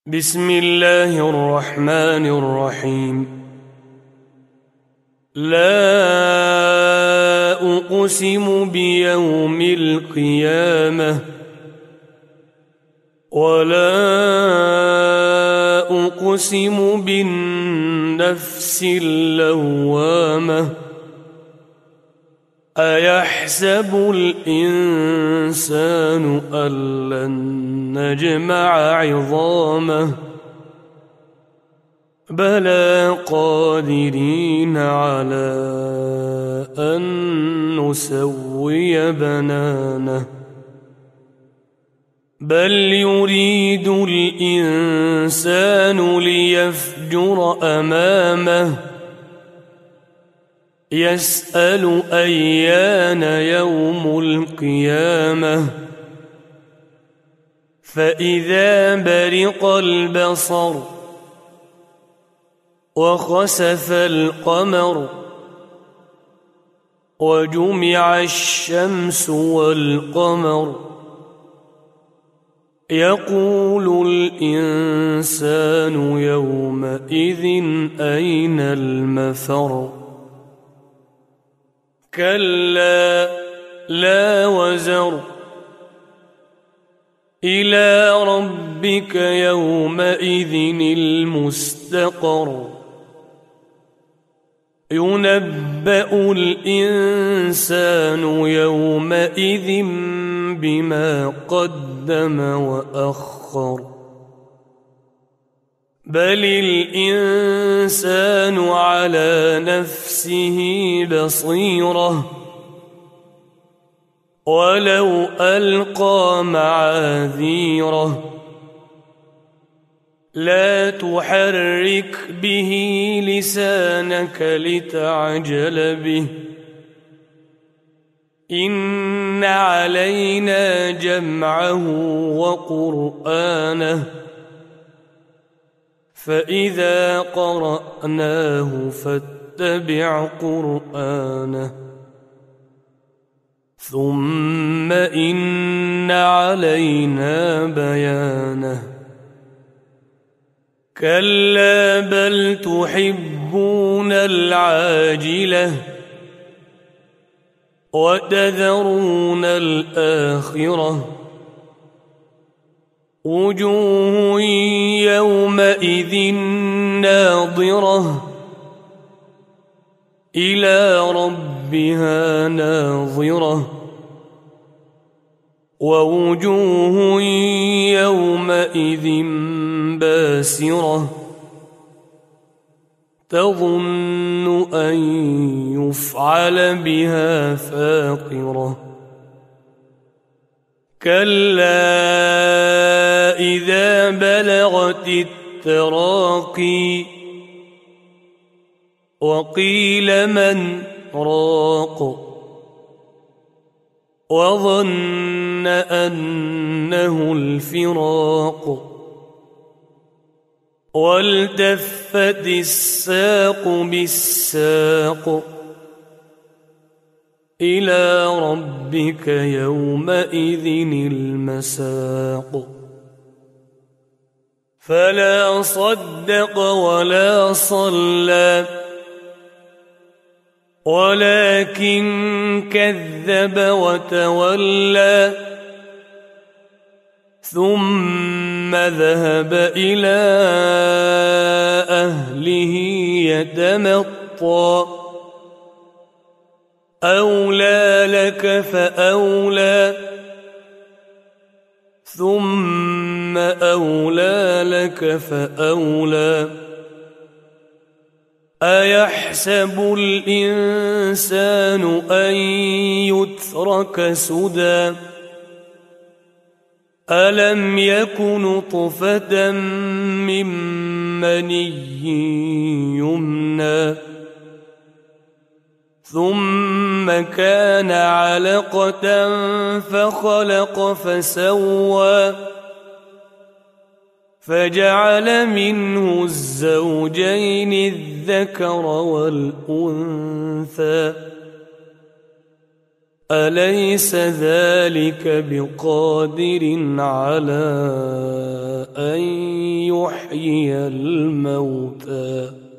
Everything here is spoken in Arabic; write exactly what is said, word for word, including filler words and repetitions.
بسم الله الرحمن الرحيم. لا أقسم بيوم القيامة ولا أقسم بالنفس اللوامة أيحسب الإنسان أن لن نجمع عظامه بلى قادرين على أن نسوي بنانه بل يريد الإنسان ليفجر أمامه يسأل أيان يوم القيامة فإذا برق البصر وخسف القمر وجمع الشمس والقمر يقول الإنسان يومئذ أين المفر كلا لا وزر إلى ربك يومئذ المستقر ينبأ الإنسان يومئذ بما قدم وأخر بل الإنسان على نفسه بصيرة ولو ألقى معاذيره لا تحرك به لسانك لتعجل به إن علينا جمعه وقرآنه فإذا قرأناه فاتبع قرآنه ثم إن علينا بيانه كلا بل تحبون العاجلة وتذرون الآخرة وجوه يومئذ ناظرة إلى ربها ناظرة ووجوه يومئذ باسرة تظن أن يفعل بها فاقرة كلا إذا بلغت التراقي وقيل من راق وظن أنه الفراق والتفت الساق بالساق إلى ربك يومئذ المساق فلا صدق ولا صلى ولكن كذب وتولى ثم ذهب إلى أهله يتمطى أولى لك فأولى ثم أولى لك فأولى أيحسب الإنسان أن يترك سدى ألم يك نطفة من مني يمنى ثم كان علقة فخلق فسوى فجعل منه الزوجين الذكر والأنثى أليس ذلك بقادر على أن ليحيي الموتى